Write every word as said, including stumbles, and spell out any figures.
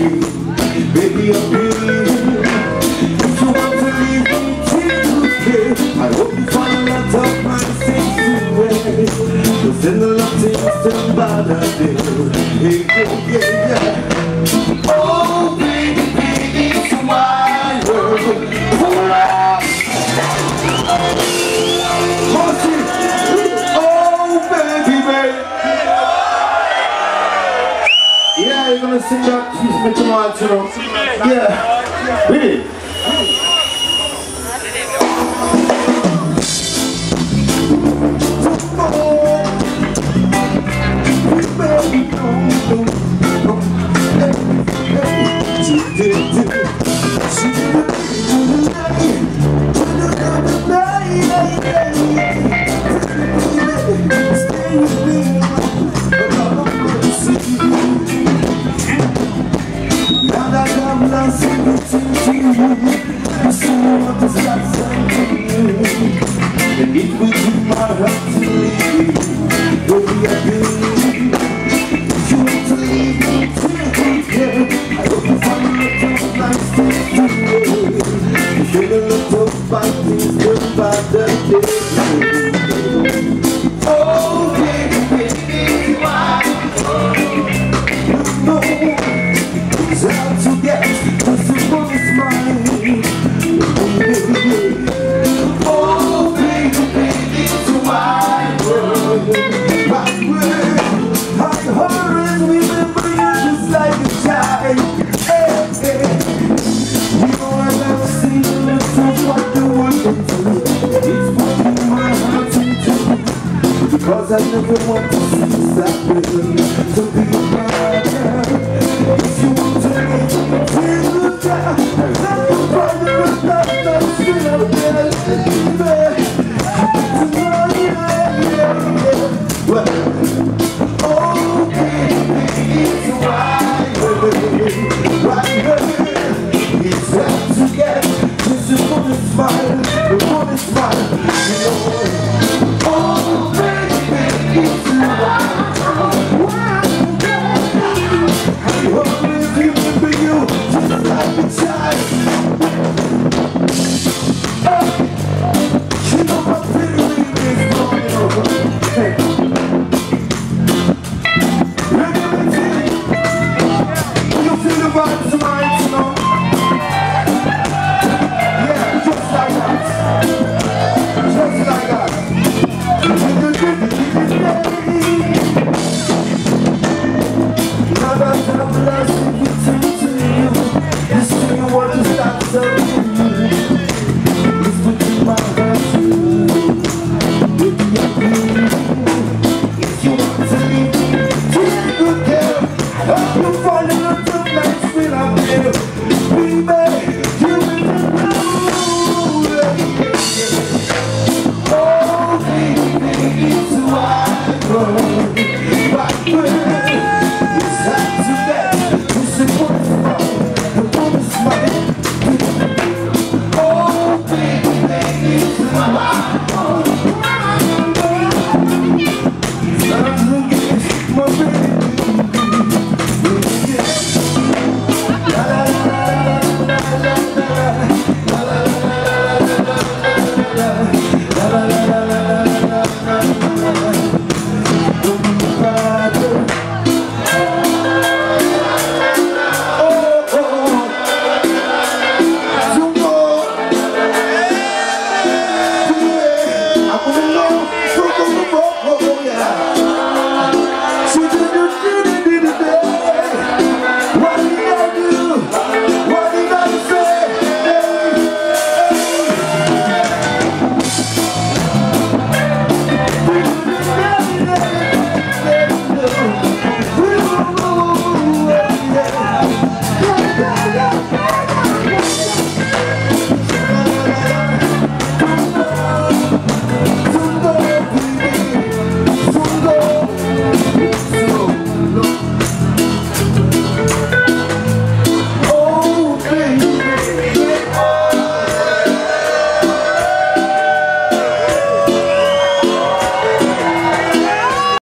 Baby, I'm feeling. If you want to leave me, take good care. I hope you find a lot of my things to wear. Cause in the lot things turn bad out there. Hey, yeah, yeah, yeah. Oh, baby, baby, it's my world. Marcy, oh, baby, baby. Yeah, you're gonna sing that piece with your mind, you know. Yeah, really. And it would be my heart to leave. Baby, I believe if you want to leave me, take good care. I hope you find a lot of nice things to do. You feel a lot of bad things good by the day. Oh, baby, baby, why? No, it's hard to get, cause the money's mine. Because I never want to see that baby. So be my girl. If you want to make me feel good down, let me find the rest of that sweet up there, baby. Tomorrow, yeah, yeah, yeah. Well, oh, baby, it's right, baby, right, baby. It's time to get, this is for the smile, the one is smile, you know. Oh, baby. It's you find a lot of nice feel out there.